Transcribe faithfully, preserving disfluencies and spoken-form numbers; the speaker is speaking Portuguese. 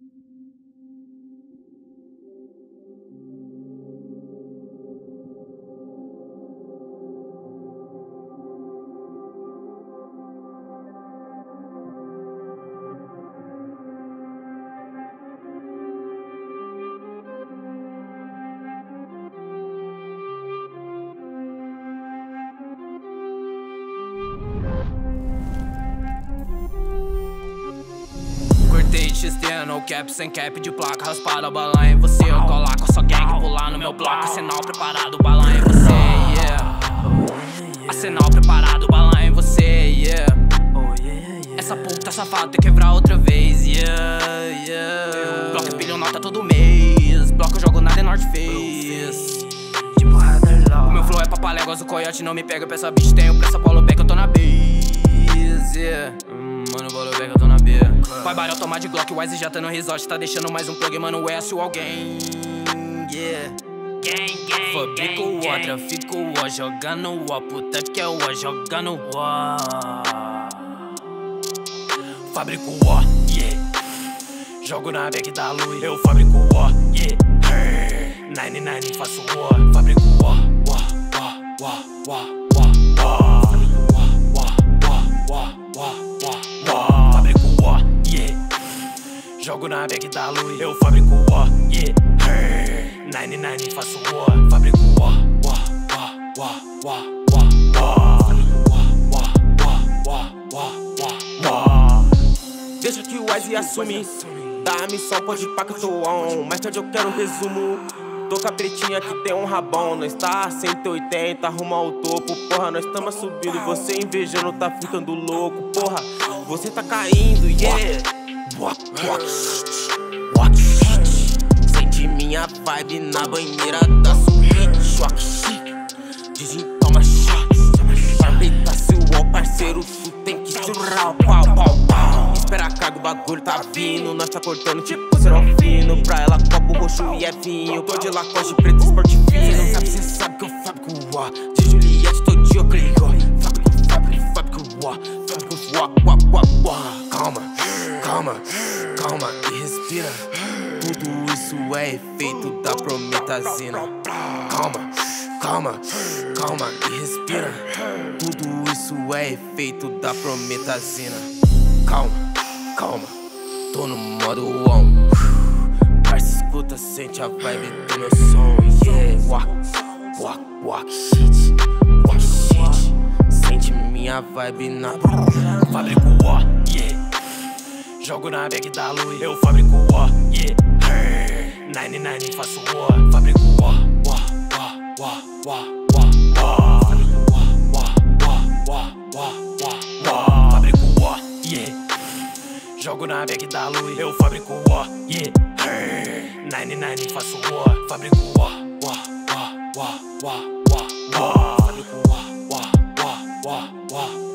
Cortei X T, no cap, sem cap de placa, raspada, bala em você. Eu colar com a sua gang, pular no meu bloco. Arsenal preparado, bala em você, yeah. Arsenal preparado, bala em você, yeah. Essa puta safada tem que quebrar outra vez, yeah, yeah. Bloco pilho nota todo mês, bloco eu jogo nada em North Face. O meu flow é papaléguas, o coiote não me pega. Pra essa bitch tenho pressa, Paulo Beck, eu tô na base, yeah. hum, Mano, Paulo Beck, eu tô na B. Vai baralho, tomar de Glock, Wise já tá no resort. Tá deixando mais um plug, mano, é S ou alguém, yeah. Gang, gang, Fabrico gang, o, gang. trafico o, jogando o, puta que é o, jogando o. Fabrico o, yeah. Jogo na back da luz, eu fabrico o, yeah. Nine nine faço o, fabrico o, o, o, o, o, o. Fabrico o, yeah. Jogo na back da luz, eu fabrico o, yeah. Nine nine faço o, fabrico o, o, o, o, o. Deixa que o Wise assume. Dá a missão, pode pá que eu tô on. Mais tarde eu quero um resumo. Tô com a pretinha que tem um rabão. Nós tá a cento e oitenta, rumo ao topo. Porra, nós tamo subindo, você invejando, tá ficando louco. Porra, você tá caindo, yeah. Sente minha vibe na banheira da suíte. Desentoma shot. Barbeta seu ó, parceiro, tu tem que surrar. Pau, pau, pau. Espera a carga, o bagulho tá vindo. Nós tá cortando tipo serofino. Pra ela copo roxo e é vinho. Tô de Lacoste preto, esporte fino. Cê sabe, cê sabe que eu fabrico o ó. De Juliette, tô de Ocligo. Fabrico, fabrico, fabrico o ó. Fabrico o ó, ó, ó, ó. Calma, calma, calma e respira. Tudo isso é efeito da prometazina. Calma, calma, calma e respira. Tudo isso é efeito da prometazina. Calma, calma, tô no modo on. Parça, escuta, sente a vibe do meu som, yeah. Walk, walk, walk shit, walk shit. Sente minha vibe na. Fabrico o, yeah. Jogo na back da luz, eu fabrico o, yeah. Nine nine faço o, fabrico o, o, o, o, o, o. Fabrico o, o, o, o, o. Fabrico o, yeah. Jogo na back da luz, eu fabrico o, yeah. Nine nine faço o, fabrico o, o, o, o, o, o. Fabrico o, o, o, o, o.